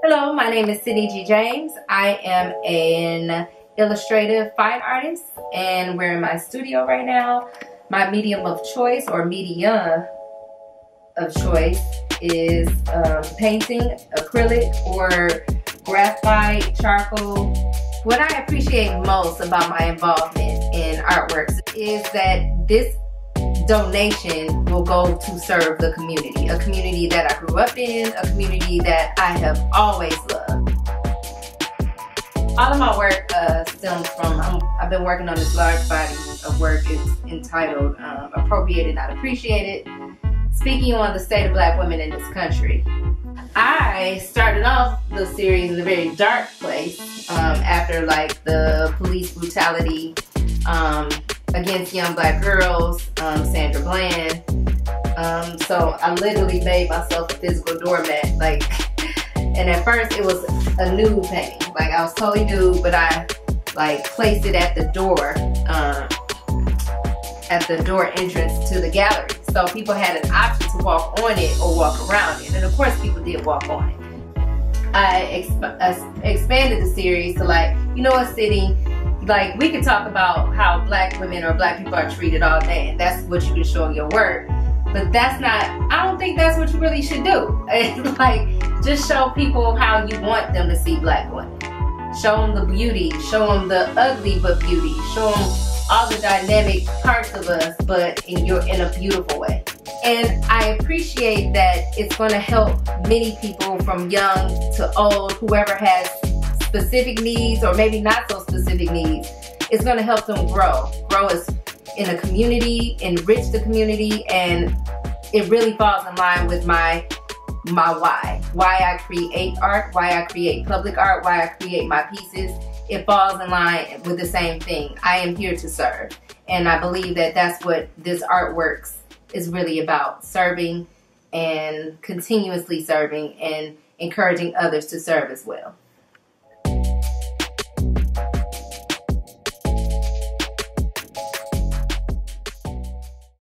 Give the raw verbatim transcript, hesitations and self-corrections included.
Hello, my name is Sydney G. James. I am an illustrative fine artist and we're in my studio right now. My medium of choice or media of choice is um, painting, acrylic, or graphite, charcoal. What I appreciate most about my involvement in artworks is that this donation will go to serve the community, a community that I grew up in, a community that I have always loved. All of my work uh, stems from, I'm, I've been working on this large body of work. It's entitled um, Appropriated, Not Appreciated, speaking on the state of Black women in this country. I started off the series in a very dark place um, after like the police brutality um, against young Black girls, um, Sandra Bland. Um, so I literally made myself a physical doormat. Like, and at first it was a nude painting. Like I was totally nude, but I like placed it at the door, um, at the door entrance to the gallery. So people had an option to walk on it or walk around it. And of course people did walk on it. I exp uh, expanded the series to like, you know what, City? Like, we could talk about how Black women or Black people are treated all day, and that's what you can show in your work. But that's not, I don't think that's what you really should do. It's like, just show people how you want them to see Black women. Show them the beauty, show them the ugly but beauty, show them all the dynamic parts of us, but in your in a beautiful way. And I appreciate that it's going to help many people from young to old, whoever has specific needs or maybe not so specific needs. It's going to help them grow. Grow as in a community, enrich the community, and it really falls in line with my my why. Why I create art, why I create public art, why I create my pieces. It falls in line with the same thing. I am here to serve. And I believe that that's what this artworks is really about. Serving and continuously serving and encouraging others to serve as well.